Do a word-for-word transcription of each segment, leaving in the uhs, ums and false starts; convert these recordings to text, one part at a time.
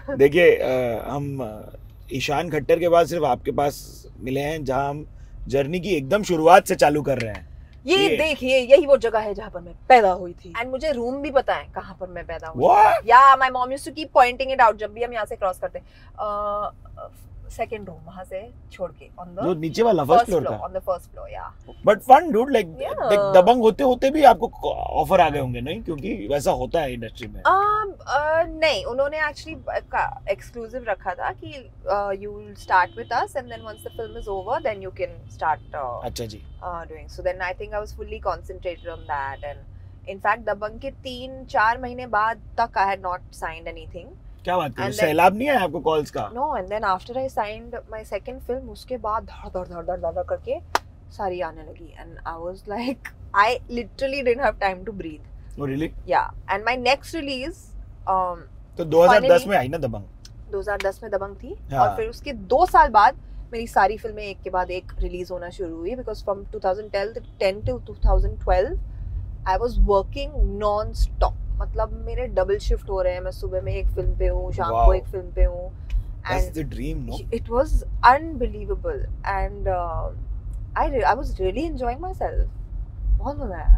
देखिए अ, हम अ, ईशान खट्टर के बाद सिर्फ आपके पास मिले हैं जहां हम जर्नी की एकदम शुरुआत से चालू कर रहे हैं। ये ये- देखिए यही वो जगह है जहाँ पर मैं पैदा हुई थी एंड मुझे रूम भी पता है कहाँ पर मैं पैदा हुई What? Yeah my mom used to keep pointing it out जब भी हम यहाँ से क्रॉस करते सेकंड रूम वहाँ से छोड़ के ऑन जो द नीचे वाला फर्स्ट फर्स्ट फ्लोर फ्लोर का। On the first floor yeah but fun dude like Yeah. Dabangg होते होते भी आपको ऑफर आ गए होंगे नहीं, क्योंकि वैसा होता है इंडस्ट्री में। um, uh, नहीं उन्होंने एक्चुअली एक्सक्लूसिव रखा था कि you will start with us and then once the film is over then you can start अच्छा जी। Doing so then I think I was fully concentrated on that and in fact Dabangg के तीन चार महीने बाद तक I had not signed anything क्या बात कर रहे हो? And then- सैलाब नहीं है आपको कॉल्स का? No and then after I signed my second film उसके बाद धड़ धड़ धड़ धड़ धड़ करके सारी आने लगी and I was like I literally didn't have time to breathe Oh, really? Yeah and my next release um तो दो हज़ार दस Finally- में आई ना दबंग? दो हज़ार दस में दबंग थी हाँ। और फिर उसके दो साल बाद मेरी सारी फिल्में एक के बाद एक रिलीज होना शुरू हुई because from twenty ten to twenty twelve I was working non stop मतलब मेरे डबल शिफ्ट हो रहे हैं मैं सुबह में एक फिल्म पे हूँ शाम Wow. को एक फिल्म पे हूँ That's and the dream, no? it was unbelievable and uh, I re- I was really enjoying myself बहुत मजा आया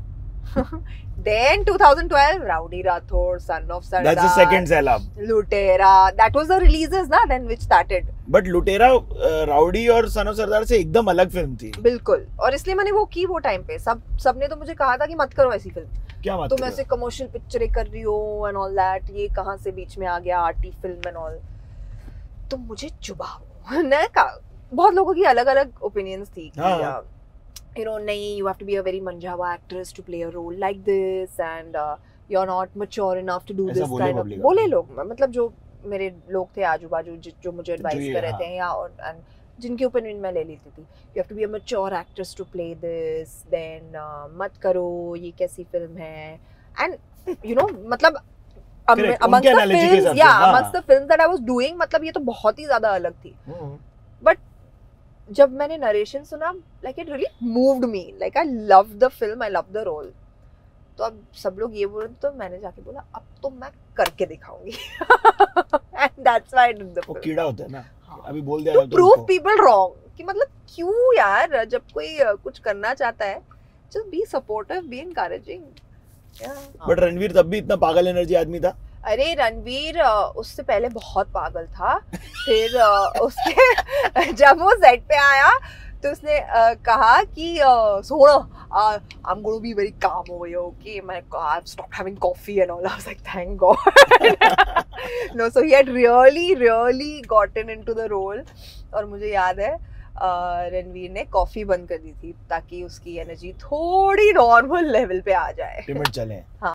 then twenty twelve Rowdy Rathod Son of Sardar That's the second सैलाब. Lutera that was the releases ना then which started but Lootera Rowdy और son of सरदार से एकदम अलग film थी। बिल्कुल और इसलिए मैंने वो की वो टाइम पे सब सबने तो मुझे कहा था कि मत करो ऐसी फिल्म क्या बात तुम कर रहे ऐसे कमर्शियल पिक्चरें कर रही हो एंड ऑल दैट ये कहाँ से बीच में आ गया आर्टी फिल्म एंड ऑल तुम मुझे चुबाओ ना का बहुत लोगों की अलग अलग ओपिनियंस थी कि हाँ। यू नो नहीं you have to be a very मंझावा actress to play a role like this and you are not mature enough to do ऐसा दिस बोले काइंड ऑफ public बोले लोग मतलब जो मेरे लोग थे आजू बाजू जो मुझे एडवाइस ये, कर रहे हाँ। थे या और and जिनके ओपिनियन मैं ले लेती थी you have to be a mature actress to play this then मत करो ये कैसी फिल्म है एंड यू नो मतलब Correct, amongst उनके the analogy के films हिसाब से, yeah हाँ। amongst the films that I was doing मतलब ये तो बहुत ही ज्यादा अलग थी हम्म। बट जब मैंने नरेशन सुना like it really moved me like I love the film I love the role तो अब सब लोग ये बोल रहे थे तो मैंने जाके बोला अब तो मैं करके दिखाऊंगी and that's why I did the वो फिल्म कीड़ा होता है ना, हाँ। अभी बोल दिया टू तो प्रूव उनको। पीपल रॉन्ग कि मतलब क्यों यार जब कोई uh, कुछ करना चाहता है just be supportive be encouraging but Ranveer तब भी इतना पागल एनर्जी आदमी था। अरे रणवीर अ, उससे पहले बहुत पागल था फिर अ, उसके जब वो सेट पे आया तो उसने अ, कहा कि Sona I am going to be very calm over here okay मैं I have stopped having coffee and all I was like thank God no so he had really really gotten into the role और मुझे याद है अ, रणवीर ने coffee बंद कर दी थी ताकि उसकी एनर्जी थोड़ी नॉर्मल लेवल पे आ जाए लिमिट चले। हाँ